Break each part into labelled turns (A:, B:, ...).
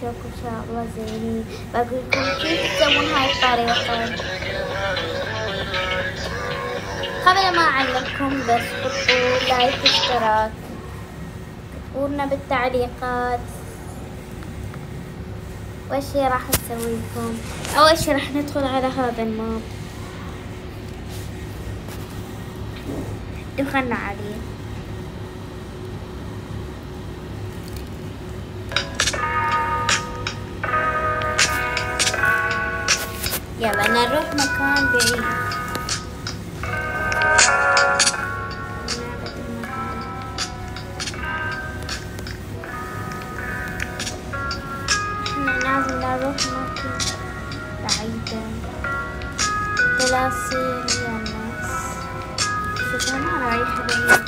A: اشوفكم ان شاء الله زينين. بقول لكم كيف تسوون هاي الطريقة. قبل ما اعلمكم بس حطوا لايك واشتراك، كتبولنا بالتعليقات وش راح نسوي لكم. اول شي راح ندخل على هذا الماب، دخلنا عليه. يلا نروح مكان بعيد. احنا لازم نروح مكان بعيدة. تلاصيل يا ناس، شوف انا رايحة بعيد.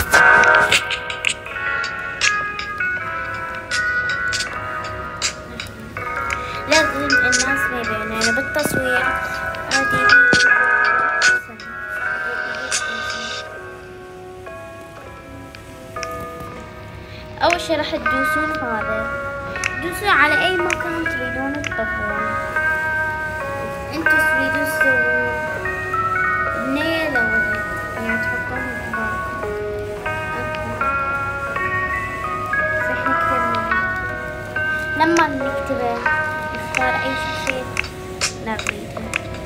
A: لازم الناس ما يبينون بالتصوير عادي. اول شي راح تدوسون هذا، دوسوا على اي مكان تريدون تطبون. انتو تريدون تسوون بنية لو يعني تحطون ببالكم. راح نكتب لما نكتبه نختار اي شيء نريده.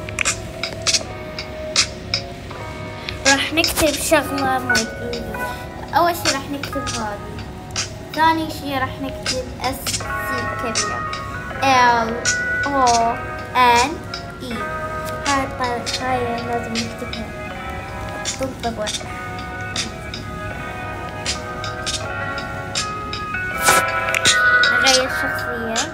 A: راح نكتب شغلة موجودة. اول شي راح نكتب هذه، ثاني شي راح نكتب اس سي كبير ال او ان اي. هاي لازم نكتبها تنطبع. نغير شخصية.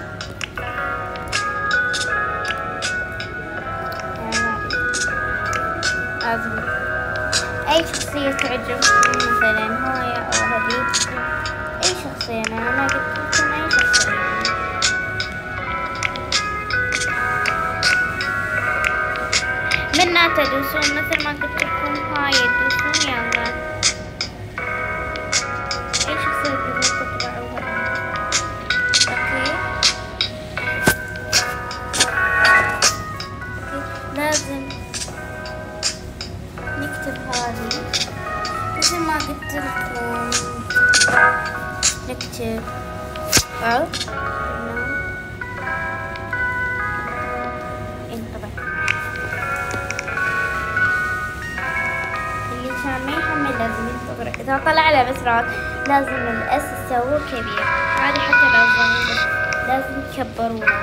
A: لازم اي شخصية تعجبكم، مثلا هاي او هذيك، اي شخصية. انا قلت لكم اي شخصية. منا تدوسون مثل ما قلت لكم، هاي تدوسون. يلا اي شخصية تبون تطبعوها. اوكي لازم نكتب هذه مثل ما قلت لكم. نكتب انطبع. اللي كان ما يحمل لازم ينتظر. اذا طلع له بسرعة لازم الاس تسووه كبير. عادي حتى لو صغير لازم تكبرونه.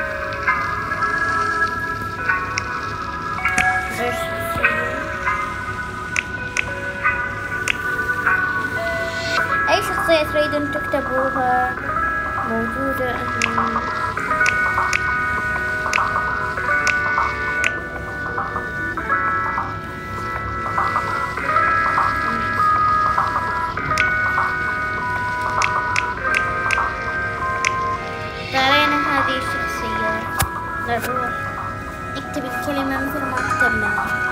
A: اي شخصية تريدون تكتبوها موجودة هنا. قرينا هذه الشخصية. نروح نكتب الكلمة مثل ما كتبناها.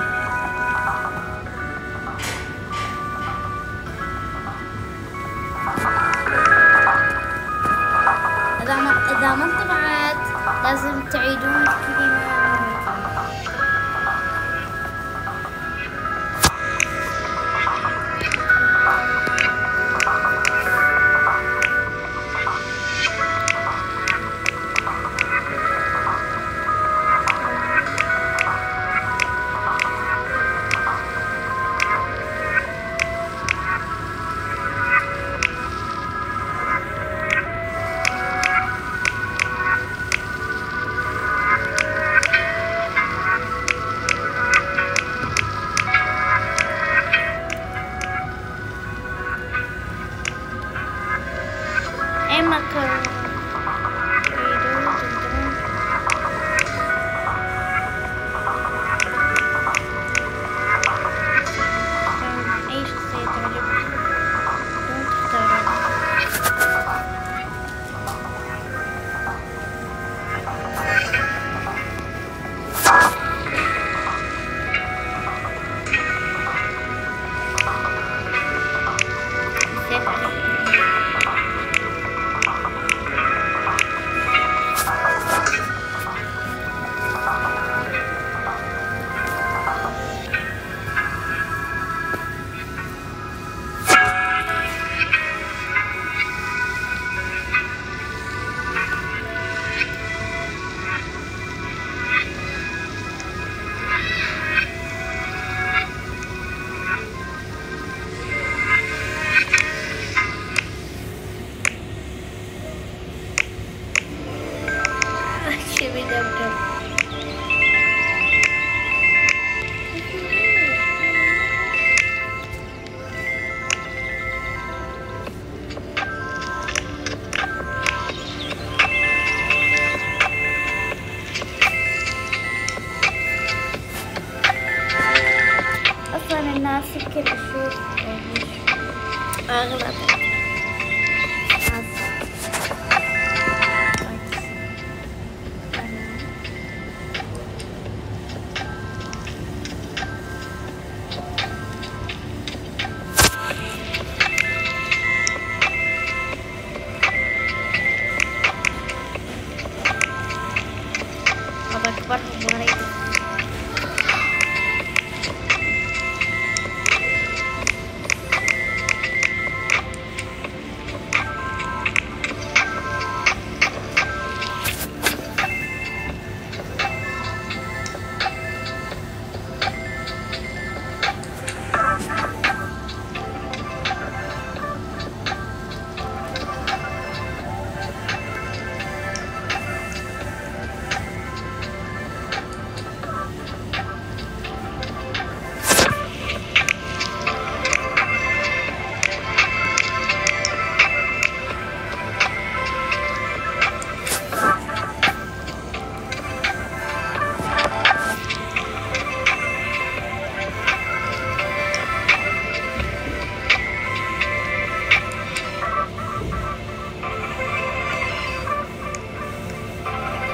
A: إذا ما انطبعت لازم تعيدون الكلمة. دبدب. أصلا الناس يمكن تشوف أغلب هذا أكبرهم مريض.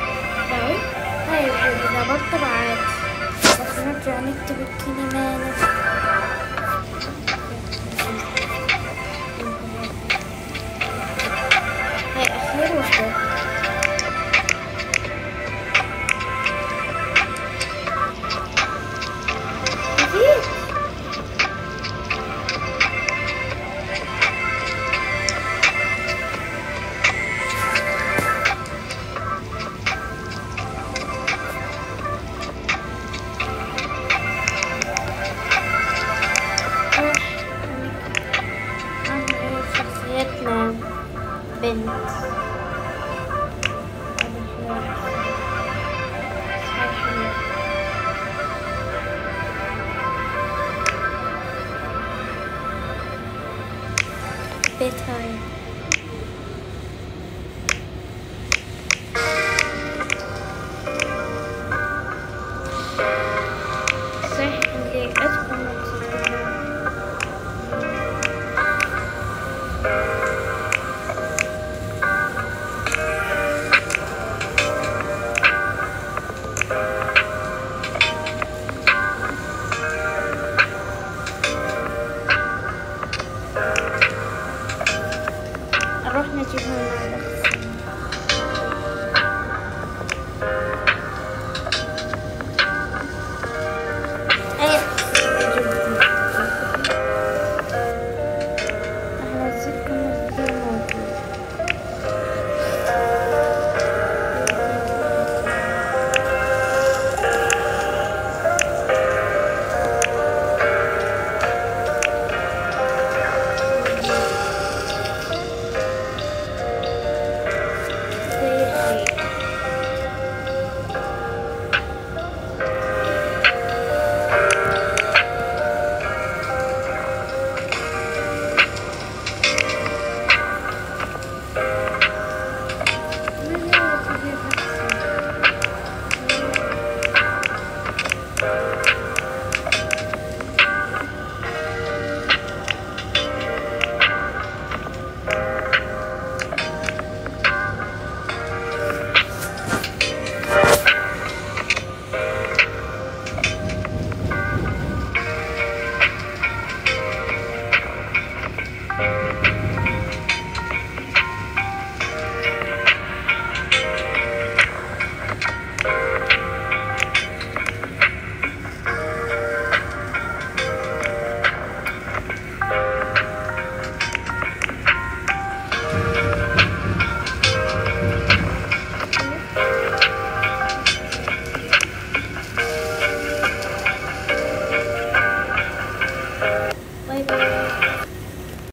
A: طيب إذا بطل عاد بس نرجع نكتب الكلمات.